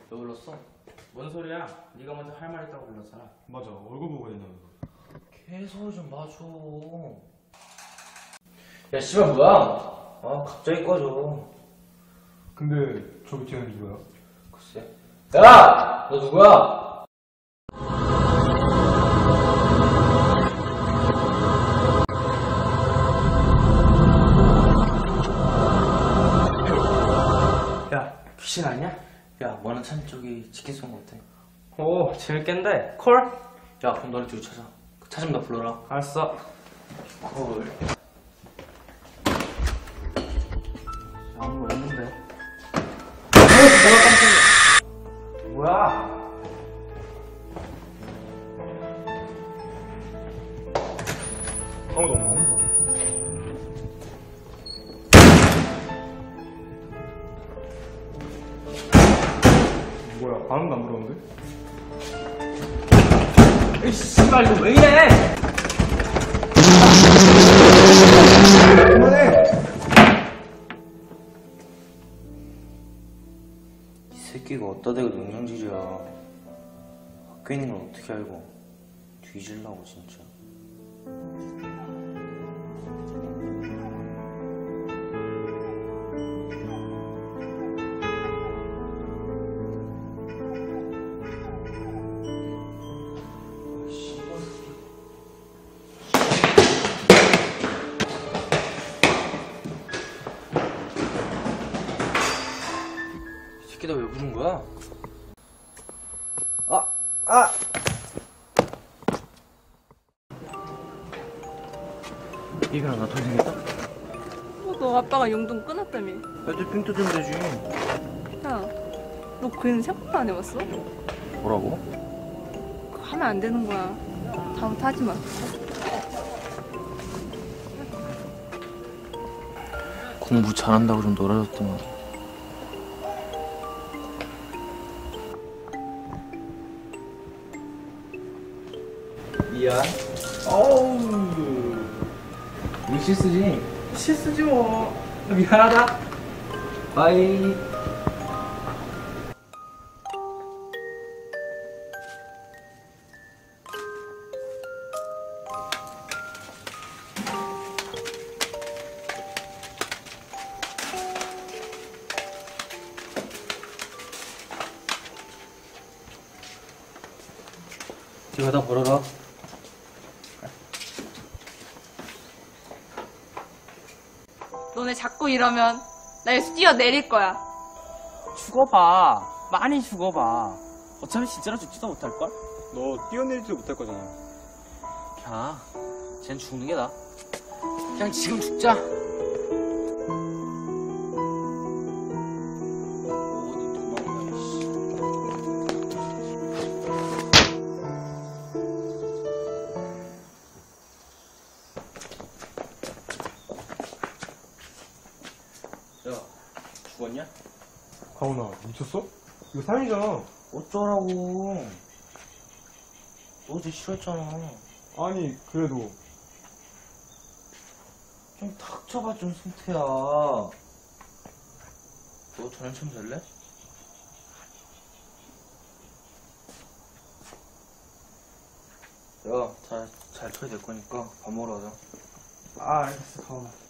왜 불렀어? 뭔 소리야? 네가 먼저 할 말 있다고 불렀잖아. 맞아, 얼굴 보고 했냐고. 개소리 좀 마줘. 야 씨발 뭐야? 아 갑자기 꺼져. 근데 저기 뒤에는 누구야? 글쎄. 야! 너 누구야? 야, 귀신 아니야? 야 뭐는 참 저기 치킨 쏜 거 어때? 오, 재밌겠는데? 콜? 야 그럼 너네 둘이 찾아. 찾으면 나 불러라. 알았어. 콜. 아무 거 없는데. 뭐야? 뭐야? 아무도 없나? 뭐야, 반응도 안 들었는데? 에이, 씨발, 이거 왜 이래? 그만해! 이 새끼가 어디다 대고 농양질이야. 학교에 있는 걸 어떻게 알고. 뒤질라고 진짜. 이 새끼 나 왜 부른 거야? 이거랑 나 동생이다? 너 아빠가 용돈 끊었다며. 애들 핑 뜯으면 되지. 야, 너 그애는 생각도 안 해봤어? 뭐라고? 그거 하면 안 되는 거야. 다음부터 하지 마. 공부 잘한다고 좀 놀아줬더만. 미안. 어우. 이거 실수지? 실수지 뭐. 미안하다. 바이. 이거 다 벌어라. 너네 자꾸 이러면 나 여기서 뛰어내릴 거야. 죽어봐. 많이 죽어봐. 어차피 진짜로 죽지도 못할걸? 너 뛰어내리지도 못할 거잖아. 야, 쟨 죽는 게 나아. 그냥 지금 죽자. 어디 도망가, 씨. 야, 죽었냐? 가훈아, 미쳤어? 이거 살인이잖아. 어쩌라고. 너 어제 싫어했잖아. 아니, 그래도. 좀 닥쳐봐, 좀, 승태야. 너 전현참 될래? 야, 잘 쳐야 될 거니까 밥 먹으러 가자. 아, 알겠어, 가훈아.